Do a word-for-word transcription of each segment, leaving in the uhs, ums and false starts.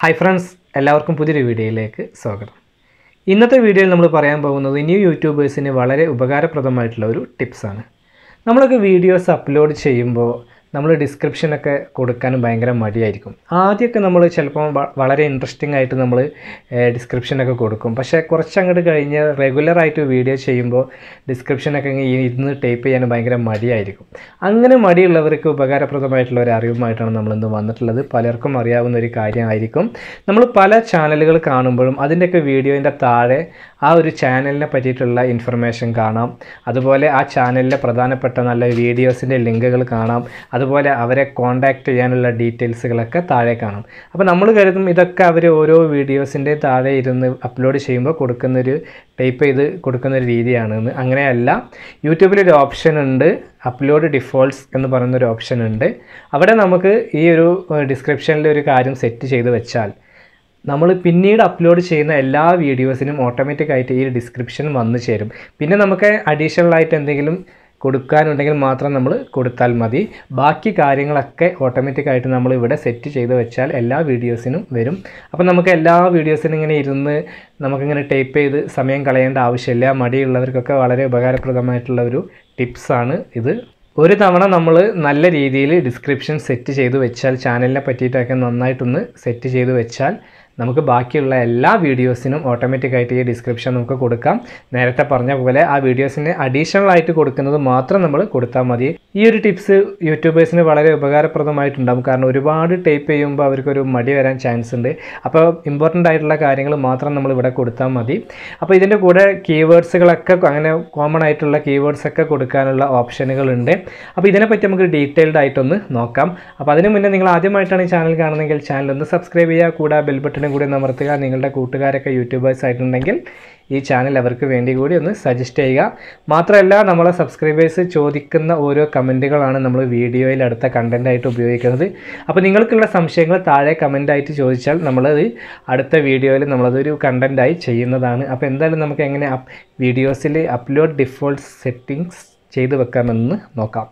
Hi friends, എല്ലാവർക്കും പുതിയൊരു വീഡിയോയിലേക്ക് സ്വാഗതം. ഇന്നത്തെ വീഡിയോയിൽ നമ്മൾ പറയാൻ പോകുന്നത് ന്യൂ യൂട്യൂബേഴ്സിന് വളരെ ഉപകാരപ്രദമായിട്ടുള്ള ഒരു ടിപ്സ് ആണ്. നമ്മളൊക്കെ വീഡിയോസ് അപ്ലോഡ് ചെയ്യുമ്പോൾ നമ്മൾ ഡിസ്ക്രിപ്ഷൻ ഒക്കെ കൊടുക്കാൻ ഭയങ്കര മടിയായിരിക്കും. ആദ്യമൊക്കെ നമ്മൾ ചിലപ്പോൾ വളരെ ഇൻട്രസ്റ്റിംഗ് ആയിട്ട് നമ്മൾ ഡിസ്ക്രിപ്ഷൻ ഒക്കെ കൊടുക്കും. പക്ഷേ കുറച്ച് അങ്ങോട്ട് കഴിഞ്ഞ് റെഗുലർ ആയിട്ട് വീഡിയോ ചെയ്യുമ്പോൾ ഡിസ്ക്രിപ്ഷൻ ഒക്കെ ഇരുന്ന് ടൈപ്പ് ചെയ്യാൻ ഭയങ്കര മടിയായിരിക്കും. അങ്ങനെ മടിയുള്ളവർക്ക് ഉപകാരപ്രദമായിട്ടുള്ള ഒരു അറിവുമായിട്ടാണ് നമ്മൾ ഇന്ന് വന്നിട്ടുള്ളത്. പലർക്കും അറിയാവുന്ന ഒരു കാര്യമായിരിക്കും. നമ്മൾ പല ചാനലുകൾ കാണുമ്പോഴും അതിൻ്റെയൊക്കെ വീഡിയോൻ്റെ താഴെ ആ ഒരു ചാനലിനെ പറ്റിയിട്ടുള്ള ഇൻഫർമേഷൻ കാണാം. അതുപോലെ ആ ചാനലിലെ പ്രധാനപ്പെട്ട നല്ല വീഡിയോസിൻ്റെ ലിങ്കുകൾ കാണാം. അതുപോലെ അവരെ കോൺടാക്റ്റ് ചെയ്യാനുള്ള ഡീറ്റെയിൽസുകളൊക്കെ താഴെ കാണാം. അപ്പോൾ നമ്മൾ കരുതും ഇതൊക്കെ അവർ ഓരോ വീഡിയോസിൻ്റെ താഴെ ഇരുന്ന് അപ്ലോഡ് ചെയ്യുമ്പോൾ കൊടുക്കുന്നൊരു ടൈപ്പ് ചെയ്ത് കൊടുക്കുന്നൊരു രീതിയാണെന്ന്. അങ്ങനെയല്ല, യൂട്യൂബിലൊരു ഓപ്ഷൻ ഉണ്ട്, അപ്ലോഡ് ഡിഫോൾട്ട്സ് എന്ന് പറയുന്നൊരു ഓപ്ഷൻ ഉണ്ട്. അവിടെ നമുക്ക് ഈ ഒരു ഡിസ്ക്രിപ്ഷനിൽ ഒരു കാര്യം സെറ്റ് ചെയ്ത് വെച്ചാൽ നമ്മൾ പിന്നീട് അപ്ലോഡ് ചെയ്യുന്ന എല്ലാ വീഡിയോസിനും ഓട്ടോമാറ്റിക്കായിട്ട് ഈ ഡിസ്ക്രിപ്ഷൻ വന്നു ചേരും. പിന്നെ നമുക്ക് അഡീഷണൽ ആയിട്ട് എന്തെങ്കിലും കൊടുക്കാനുണ്ടെങ്കിൽ മാത്രം നമ്മൾ കൊടുത്താൽ മതി. ബാക്കി കാര്യങ്ങളൊക്കെ ഓട്ടോമാറ്റിക്കായിട്ട് നമ്മൾ ഇവിടെ സെറ്റ് ചെയ്ത് വെച്ചാൽ എല്ലാ വീഡിയോസിനും വരും. അപ്പോൾ നമുക്ക് എല്ലാ വീഡിയോസിനും ഇങ്ങനെ ഇരുന്ന് നമുക്കിങ്ങനെ ടൈപ്പ് ചെയ്ത് സമയം കളയേണ്ട ആവശ്യമില്ല. മടിയുള്ളവർക്കൊക്കെ വളരെ ഉപകാരപ്രദമായിട്ടുള്ള ഒരു ടിപ്സാണ് ഇത്. ഒരു തവണ നമ്മൾ നല്ല രീതിയിൽ ഡിസ്ക്രിപ്ഷൻ സെറ്റ് ചെയ്ത് വെച്ചാൽ, ചാനലിനെ പറ്റിയിട്ടൊക്കെ നന്നായിട്ടൊന്ന് സെറ്റ് ചെയ്ത് വെച്ചാൽ നമുക്ക് ബാക്കിയുള്ള എല്ലാ വീഡിയോസിനും ഓട്ടോമാറ്റിക്കായിട്ട് ഈ ഡിസ്ക്രിപ്ഷൻ നമുക്ക് കൊടുക്കാം. നേരത്തെ പറഞ്ഞ പോലെ ആ വീഡിയോസിന് അഡീഷണൽ ആയിട്ട് കൊടുക്കുന്നത് മാത്രം നമ്മൾ കൊടുത്താൽ മതി. ഈ ഒരു ടിപ്സ് യൂട്യൂബേഴ്സിന് വളരെ ഉപകാരപ്രദമായിട്ടുണ്ടാകും. കാരണം ഒരുപാട് ടൈപ്പ് ചെയ്യുമ്പോൾ അവർക്കൊരു മടി വരാൻ ചാൻസ് ഉണ്ട്. അപ്പോൾ ഇമ്പോർട്ടൻ്റ് ആയിട്ടുള്ള കാര്യങ്ങൾ മാത്രം നമ്മൾ ഇവിടെ കൊടുത്താൽ മതി. അപ്പോൾ ഇതിൻ്റെ കൂടെ കീവേഡ്സുകളൊക്കെ അങ്ങനെ കോമൺ ആയിട്ടുള്ള കീവേഡ്സൊക്കെ കൊടുക്കാനുള്ള ഓപ്ഷനുകളുണ്ട്. അപ്പോൾ ഇതിനെപ്പറ്റി നമുക്ക് ഡീറ്റെയിൽഡ് ആയിട്ടൊന്ന് നോക്കാം. അപ്പോൾ അതിന് മുന്നേ നിങ്ങൾ ആദ്യമായിട്ടാണ് ഈ ചാനൽ കാണുന്നതെങ്കിൽ ചാനൽ ഒന്ന് സബ്സ്ക്രൈബ് ചെയ്യുക. കൂടെ ബെൽ ബട്ടൺ കൂടി അമർത്തുക. നിങ്ങളുടെ കൂട്ടുകാരൊക്കെ യൂട്യൂബേഴ്സ് ആയിട്ടുണ്ടെങ്കിൽ ഈ ചാനൽ അവർക്ക് വേണ്ടി കൂടി ഒന്ന് സജസ്റ്റ് ചെയ്യുക. മാത്രമല്ല, നമ്മളെ സബ്സ്ക്രൈബേഴ്സ് ചോദിക്കുന്ന ഓരോ കമൻറ്റുകളാണ് നമ്മൾ വീഡിയോയിൽ അടുത്ത കണ്ടൻറ്റായിട്ട് ഉപയോഗിക്കുന്നത്. അപ്പോൾ നിങ്ങൾക്കുള്ള സംശയങ്ങൾ താഴെ കമൻറ്റായിട്ട് ചോദിച്ചാൽ നമ്മളത് അടുത്ത വീഡിയോയിൽ നമ്മളതൊരു കണ്ടൻറ്റായി ചെയ്യുന്നതാണ്. അപ്പോൾ എന്തായാലും നമുക്ക് എങ്ങനെ വീഡിയോസിൽ അപ്ലോഡ് ഡിഫോൾട്ട് സെറ്റിങ്സ് ചെയ്ത് വെക്കാമെന്ന് നോക്കാം.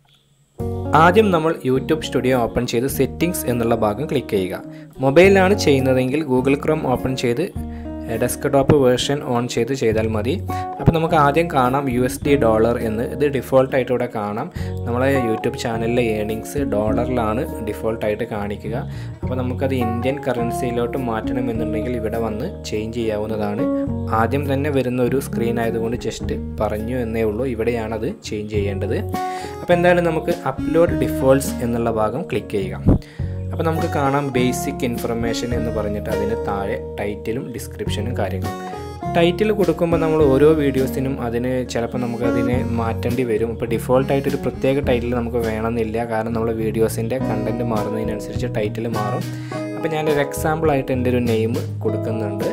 ആദ്യം നമ്മൾ യൂട്യൂബ് സ്റ്റുഡിയോ ഓപ്പൺ ചെയ്ത് സെറ്റിംഗ്സ് എന്നുള്ള ഭാഗം ക്ലിക്ക് ചെയ്യുക. മൊബൈലിലാണ് ചെയ്യുന്നതെങ്കിൽ ഗൂഗിൾ ക്രോം ഓപ്പൺ ചെയ്ത് ഡെസ്ക്ടോപ്പ് വേർഷൻ ഓൺ ചെയ്ത് ചെയ്താൽ മതി. അപ്പോൾ നമുക്ക് ആദ്യം കാണാം യു എസ് ഡി ഡോളർ എന്ന്. ഇത് ഡിഫോൾട്ടായിട്ട് ഇവിടെ കാണാം. നമ്മളെ യൂട്യൂബ് ചാനലിലെ ഏണിങ്സ് ഡോളറിലാണ് ഡിഫോൾട്ടായിട്ട് കാണിക്കുക. അപ്പോൾ നമുക്കത് ഇന്ത്യൻ കറൻസിയിലോട്ട് മാറ്റണമെന്നുണ്ടെങ്കിൽ ഇവിടെ വന്ന് ചേഞ്ച് ചെയ്യാവുന്നതാണ്. ആദ്യം തന്നെ വരുന്ന ഒരു സ്ക്രീൻ ആയതുകൊണ്ട് ജസ്റ്റ് പറഞ്ഞു എന്നേ ഉള്ളൂ. ഇവിടെയാണത് ചേഞ്ച് ചെയ്യേണ്ടത്. അപ്പോൾ എന്തായാലും നമുക്ക് അപ്ലോഡ് ഡിഫോൾട്ട്സ് എന്നുള്ള ഭാഗം ക്ലിക്ക് ചെയ്യുക. അപ്പോൾ നമുക്ക് കാണാം ബേസിക് ഇൻഫർമേഷൻ എന്ന് പറഞ്ഞിട്ട് അതിന് താഴെ ടൈറ്റിലും ഡിസ്ക്രിപ്ഷനും കാര്യങ്ങളും. ടൈറ്റിൽ കൊടുക്കുമ്പോൾ നമ്മൾ ഓരോ വീഡിയോസിനും അതിന് ചിലപ്പോൾ നമുക്ക് അതിനെ മാറ്റേണ്ടി വരും. ഇപ്പോൾ ഡിഫോൾട്ടായിട്ടൊരു പ്രത്യേക ടൈറ്റിൽ നമുക്ക് വേണമെന്നില്ല. കാരണം നമ്മൾ വീഡിയോസിൻ്റെ കണ്ടൻറ്റ് മാറുന്നതിനനുസരിച്ച് ടൈറ്റിൽ മാറും. അപ്പോൾ ഞാനൊരു എക്സാമ്പിളായിട്ട് എൻ്റെ ഒരു നെയിം കൊടുക്കുന്നുണ്ട്.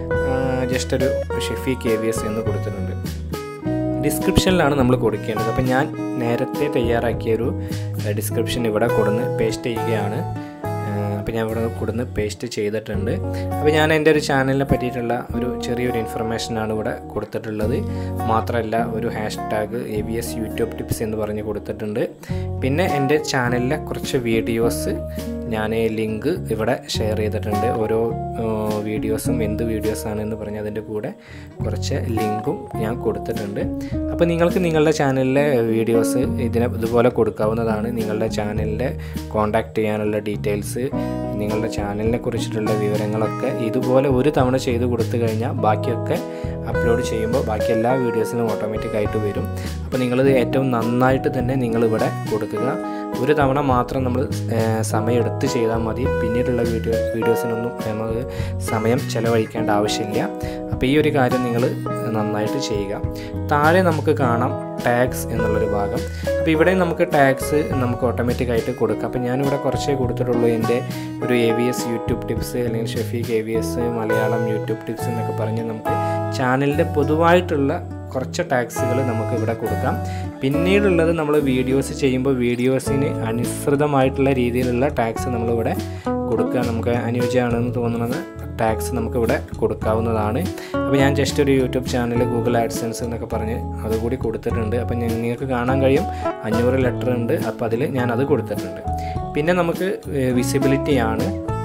ജസ്റ്റ് ഒരു ഷഫീഖ് എ വി എസ് എന്ന് കൊടുത്തിട്ടുണ്ട്. ഡിസ്ക്രിപ്ഷനിലാണ് നമ്മൾ കൊടുക്കേണ്ടത്. അപ്പോൾ ഞാൻ നേരത്തെ തയ്യാറാക്കിയൊരു ഡിസ്ക്രിപ്ഷൻ ഇവിടെ കൊടുന്ന് പേസ്റ്റ് ചെയ്യുകയാണ്. അപ്പോൾ ഞാൻ ഇവിടെ കൊടുന്ന് പേസ്റ്റ് ചെയ്തിട്ടുണ്ട്. അപ്പോൾ ഞാൻ എൻ്റെ ഒരു ചാനലിനെ പറ്റിയിട്ടുള്ള ഒരു ചെറിയൊരു ഇൻഫർമേഷനാണ് ഇവിടെ കൊടുത്തിട്ടുള്ളത്. മാത്രമല്ല ഒരു hashtag A V S YouTube tips എന്ന് പറഞ്ഞ് കൊടുത്തിട്ടുണ്ട്. പിന്നെ എൻ്റെ ചാനലിലെ കുറച്ച് വീഡിയോസ് ഞാൻ ലിങ്ക് ഇവിടെ ഷെയർ ചെയ്തിട്ടുണ്ട്. ഓരോ വീഡിയോസും എന്ത് വീഡിയോസാണെന്ന് പറഞ്ഞ് അതിൻ്റെ കൂടെ കുറച്ച് ലിങ്കും ഞാൻ കൊടുത്തിട്ടുണ്ട്. അപ്പോൾ നിങ്ങൾക്ക് നിങ്ങളുടെ ചാനലിലെ വീഡിയോസ് ഇതിനെ ഇതുപോലെ കൊടുക്കാവുന്നതാണ്. നിങ്ങളുടെ ചാനലിൻ്റെ കോൺടാക്റ്റ് ചെയ്യാനുള്ള ഡീറ്റെയിൽസ്, നിങ്ങളുടെ ചാനലിനെ കുറിച്ചിട്ടുള്ള വിവരങ്ങളൊക്കെ ഇതുപോലെ ഒരു തവണ ചെയ്ത് കൊടുത്തു കഴിഞ്ഞാൽ ബാക്കിയൊക്കെ അപ്ലോഡ് ചെയ്യുമ്പോൾ ബാക്കി എല്ലാ വീഡിയോസിലും ഓട്ടോമാറ്റിക്കായിട്ട് വരും. അപ്പോൾ നിങ്ങളിത് ഏറ്റവും നന്നായിട്ട് തന്നെ നിങ്ങളിവിടെ കൊടുക്കുക. ഒരു തവണ മാത്രം നമ്മൾ സമയമെടുത്ത് ചെയ്താൽ മതി. പിന്നീടുള്ള വീഡിയോ വീഡിയോസിനൊന്നും നമുക്ക് സമയം ചിലവഴിക്കേണ്ട ആവശ്യമില്ല. അപ്പോൾ ഈ ഒരു കാര്യം നിങ്ങൾ നന്നായിട്ട് ചെയ്യുക. താഴെ നമുക്ക് കാണാം ടാഗ്സ് എന്നുള്ളൊരു ഭാഗം. അപ്പോൾ ഇവിടെ നമുക്ക് ടാഗ്സ് നമുക്ക് ഓട്ടോമാറ്റിക്കായിട്ട് കൊടുക്കാം. അപ്പോൾ ഞാനിവിടെ കുറച്ചേ കൊടുത്തിട്ടുള്ളൂ. എൻ്റെ ഒരു A V S YouTube tips അല്ലെങ്കിൽ Shafeeq A V S Malayalam YouTube tips എന്നൊക്കെ പറഞ്ഞ് നമുക്ക് ചാനലിൻ്റെ പൊതുവായിട്ടുള്ള കുറച്ച് ടാഗ്സുകൾ നമുക്ക് ഇവിടെ കൊടുക്കാം. പിന്നീടുള്ളത് നമ്മൾ വീഡിയോസ് ചെയ്യുമ്പോൾ വീഡിയോസിന് അനുസൃതമായിട്ടുള്ള രീതിയിലുള്ള ടാഗ്സ് നമ്മളിവിടെ കൊടുക്കുക. നമുക്ക് അനുയോജ്യമാണെന്ന് തോന്നുന്നത് ടാഗ്സ് നമുക്കിവിടെ കൊടുക്കാവുന്നതാണ്. അപ്പോൾ ഞാൻ ജസ്റ്റ് ഒരു യൂട്യൂബ് ചാനൽ ഗൂഗിൾ ആഡ്സെൻസ് എന്നൊക്കെ പറഞ്ഞ് അതുകൂടി കൊടുത്തിട്ടുണ്ട്. അപ്പോൾ നിങ്ങൾക്ക് കാണാൻ കഴിയും അഞ്ഞൂറ് ലെറ്റർ ഉണ്ട്. അപ്പോൾ അതിൽ ഞാനത് കൊടുത്തിട്ടുണ്ട്. പിന്നെ നമുക്ക് വിസിബിലിറ്റിയാണ്.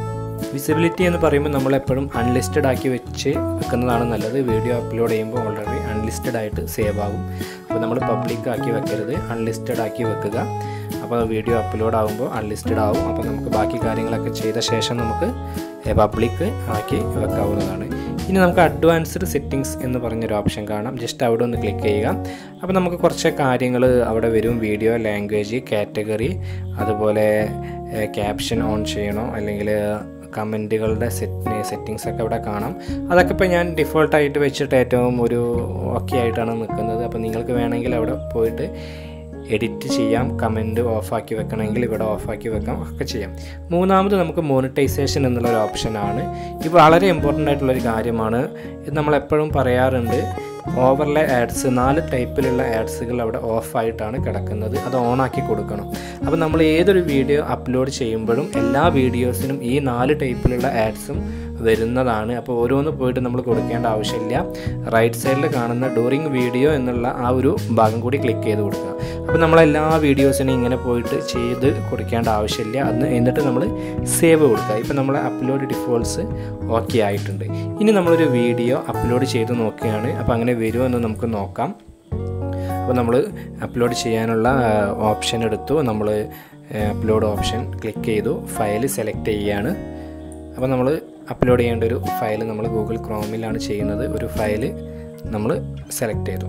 വിസിബിലിറ്റി എന്ന് പറയുമ്പോൾ നമ്മളെപ്പോഴും അൺലിസ്റ്റഡ് ആക്കി വെച്ച് വെക്കുന്നതാണ് നല്ലത്. വീഡിയോ അപ്ലോഡ് ചെയ്യുമ്പോൾ ഓൾറെഡി അൺലിസ്റ്റഡ് ആയിട്ട് സേവ് ആകും. അപ്പോൾ നമ്മൾ പബ്ലിക് ആക്കി വെക്കരുത്, അൺലിസ്റ്റഡ് ആക്കി വെക്കുക. അപ്പോൾ വീഡിയോ അപ്ലോഡ് ആകുമ്പോൾ അൺലിസ്റ്റഡ് ആവും. അപ്പോൾ നമുക്ക് ബാക്കി കാര്യങ്ങളൊക്കെ ചെയ്ത ശേഷം നമുക്ക് പബ്ലിക് ആക്കി വെക്കാവുന്നതാണ്. ഇനി നമുക്ക് അഡ്വാൻസ്ഡ് സെറ്റിങ്സ് എന്ന് പറഞ്ഞൊരു ഓപ്ഷൻ കാണാം. ജസ്റ്റ് അവിടെ ഒന്ന് ക്ലിക്ക് ചെയ്യുക. അപ്പോൾ നമുക്ക് കുറച്ച് കാര്യങ്ങൾ അവിടെ വരും. വീഡിയോ, ലാംഗ്വേജ്, കാറ്റഗറി, അതുപോലെ ക്യാപ്ഷൻ ഓൺ ചെയ്യണോ അല്ലെങ്കിൽ കമൻറ്റുകളുടെ സെറ്റ് സെറ്റിങ്സ് ഒക്കെ അവിടെ കാണാം. അതൊക്കെ ഇപ്പോൾ ഞാൻ ഡിഫോൾട്ടായിട്ട് വെച്ചിട്ട് ഏറ്റവും ഒരു ഓക്കെ ആയിട്ടാണ് നിൽക്കുന്നത്. അപ്പോൾ നിങ്ങൾക്ക് വേണമെങ്കിൽ അവിടെ പോയിട്ട് എഡിറ്റ് ചെയ്യാം. കമൻറ്റ് ഓഫാക്കി വെക്കണമെങ്കിൽ ഇവിടെ ഓഫാക്കി വെക്കാം, ഒക്കെ ചെയ്യാം. മൂന്നാമത് നമുക്ക് മോണിറ്റൈസേഷൻ എന്നുള്ളൊരു ഓപ്ഷനാണ്. ഇത് വളരെ ഇമ്പോർട്ടൻ്റ് ആയിട്ടുള്ളൊരു കാര്യമാണ്. ഇത് നമ്മളെപ്പോഴും പറയാറുണ്ട്. ഓവർലേ ആഡ്സ്, നാല് ടൈപ്പിലുള്ള ആഡ്സുകൾ അവിടെ ഓഫായിട്ടാണ് കിടക്കുന്നത്. അത് ഓണാക്കി കൊടുക്കണം. അപ്പോൾ നമ്മൾ ഏതൊരു വീഡിയോ അപ്ലോഡ് ചെയ്യുമ്പോഴും എല്ലാ വീഡിയോസിനും ഈ നാല് ടൈപ്പിലുള്ള ആഡ്സും വരുന്നതാണ്. അപ്പോൾ ഓരോന്ന് പോയിട്ട് നമ്മൾ കൊടുക്കേണ്ട ആവശ്യമില്ല. റൈറ്റ് സൈഡിൽ കാണുന്ന ഡ്യൂറിങ് വീഡിയോ എന്നുള്ള ആ ഒരു ഭാഗം കൂടി ക്ലിക്ക് ചെയ്ത് കൊടുക്കുക. അപ്പോൾ നമ്മളെല്ലാ വീഡിയോസിനും ഇങ്ങനെ പോയിട്ട് ചെയ്ത് കൊടുക്കേണ്ട ആവശ്യമില്ല. അന്ന് എന്നിട്ട് നമ്മൾ സേവ് കൊടുക്കുക. ഇപ്പോൾ നമ്മൾ അപ്ലോഡ് ഡിഫോൾട്ട്സ് ഓക്കെ ആയിട്ടുണ്ട്. ഇനി നമ്മളൊരു വീഡിയോ അപ്ലോഡ് ചെയ്ത് നോക്കുകയാണ്. അപ്പോൾ അങ്ങനെ വരുമോ എന്ന് നമുക്ക് നോക്കാം. അപ്പോൾ നമ്മൾ അപ്ലോഡ് ചെയ്യാനുള്ള ഓപ്ഷൻ എടുത്തു. നമ്മൾ അപ്ലോഡ് ഓപ്ഷൻ ക്ലിക്ക് ചെയ്തു. ഫയൽ സെലക്ട് ചെയ്യുകയാണ്. അപ്പോൾ നമ്മൾ അപ്ലോഡ് ചെയ്യേണ്ട ഒരു ഫയൽ നമ്മൾ ഗൂഗിൾ ക്രോമിലാണ് ചെയ്യുന്നത്. ഒരു ഫയൽ നമ്മൾ സെലക്ട് ചെയ്തു.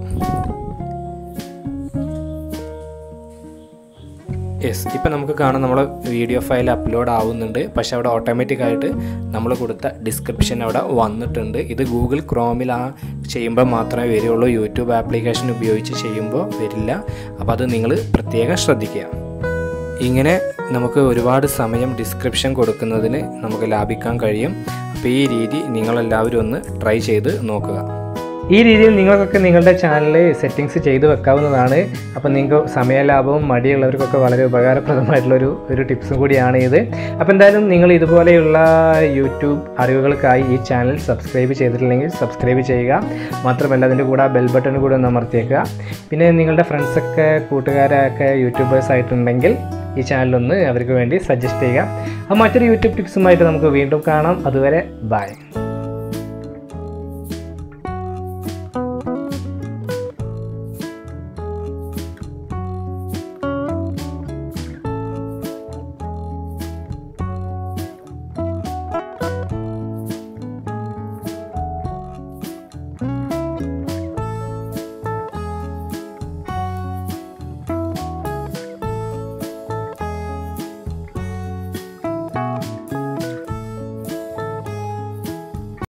യെസ്, ഇപ്പം നമുക്ക് കാണാം നമ്മളെ വീഡിയോ ഫയൽ അപ്ലോഡ് ആവുന്നുണ്ട്. പക്ഷേ അവിടെ ഓട്ടോമാറ്റിക്കായിട്ട് നമ്മൾ കൊടുത്ത ഡിസ്ക്രിപ്ഷൻ അവിടെ വന്നിട്ടുണ്ട്. ഇത് ഗൂഗിൾ ക്രോമിൽ ആ ചെയ്യുമ്പോൾ മാത്രമേ വരികയുള്ളൂ. യൂട്യൂബ് ആപ്ലിക്കേഷൻ ഉപയോഗിച്ച് ചെയ്യുമ്പോൾ വരില്ല. അപ്പോൾ അത് നിങ്ങൾ പ്രത്യേകം ശ്രദ്ധിക്കുക. ഇങ്ങനെ നമുക്ക് ഒരുപാട് സമയം ഡിസ്ക്രിപ്ഷൻ കൊടുക്കുന്നതിന് നമുക്ക് ലാഭിക്കാൻ കഴിയും. അപ്പോൾ ഈ രീതി നിങ്ങളെല്ലാവരും ഒന്ന് ട്രൈ ചെയ്ത് നോക്കുക. ഈ രീതിയിൽ നിങ്ങൾക്കൊക്കെ നിങ്ങളുടെ ചാനൽ സെറ്റിങ്സ് ചെയ്ത് വെക്കാവുന്നതാണ്. അപ്പോൾ നിങ്ങൾക്ക് സമയലാഭവും മടിയുള്ളവർക്കൊക്കെ വളരെ ഉപകാരപ്രദമായിട്ടുള്ളൊരു ഒരു ടിപ്സും കൂടിയാണ് ഇത്. അപ്പോൾ എന്തായാലും നിങ്ങൾ ഇതുപോലെയുള്ള യൂട്യൂബ് അറിവുകൾക്കായി ഈ ചാനൽ സബ്സ്ക്രൈബ് ചെയ്തിട്ടില്ലെങ്കിൽ സബ്സ്ക്രൈബ് ചെയ്യുക. മാത്രമല്ല അതിൻ്റെ കൂടെ ബെൽ ബട്ടൺ കൂടെ ഒന്ന് അമർത്തിയേക്കുക. പിന്നെ നിങ്ങളുടെ ഫ്രണ്ട്സൊക്കെ കൂട്ടുകാരൊക്കെ യൂട്യൂബേഴ്സ് ആയിട്ടുണ്ടെങ്കിൽ ഈ ചാനലൊന്ന് അവർക്ക് വേണ്ടി സജസ്റ്റ് ചെയ്യുക. അപ്പോൾ മറ്റൊരു യൂട്യൂബ് ടിപ്സുമായിട്ട് നമുക്ക് വീണ്ടും കാണാം. അതുവരെ ബൈ.